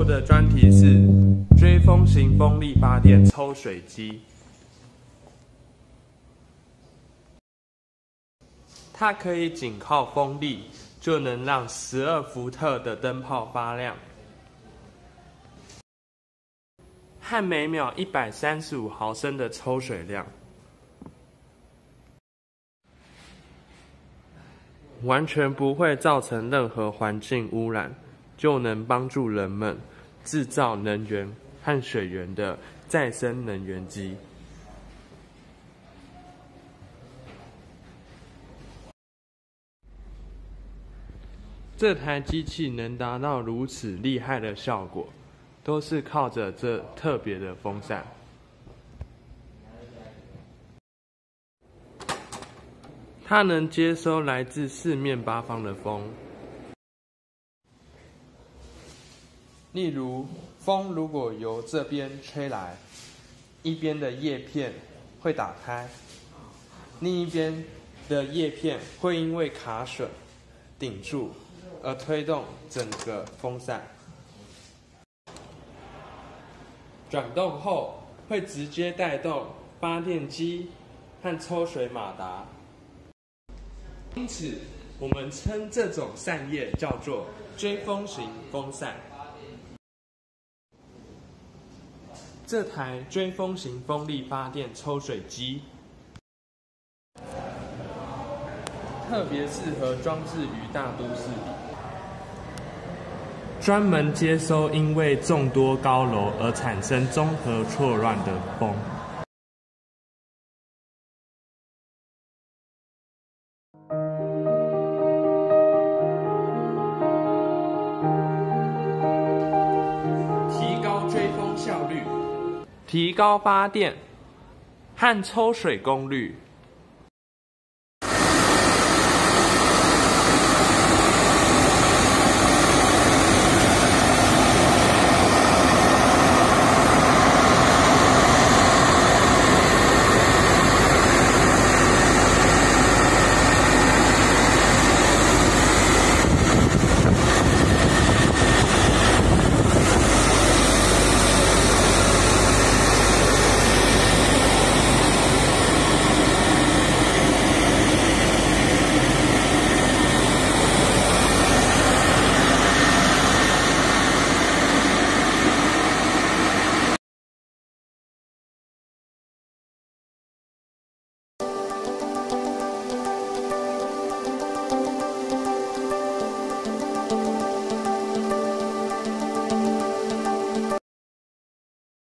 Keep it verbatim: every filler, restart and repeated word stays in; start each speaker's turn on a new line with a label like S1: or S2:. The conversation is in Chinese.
S1: 后的专题是追风型风力发电抽水机，它可以仅靠风力就能让十二伏特的灯泡发亮，和每秒一百三十五毫升的抽水量，完全不会造成任何环境污染，就能帮助人们制造能源和水源的再生能源机。这台机器能达到如此厉害的效果，都是靠着这特别的风扇。它能接收来自四面八方的风，例如风如果由这边吹来，一边的叶片会打开，另一边的叶片会因为卡榫顶住而推动整个风扇。转动后会直接带动发电机和抽水马达，因此我们称这种扇叶叫做追风型风扇。这台追风型风力发电抽水机特别适合装置于大都市里，专门接收因为众多高楼而产生综合错乱的风。提高追风效率，提高发电和抽水功率，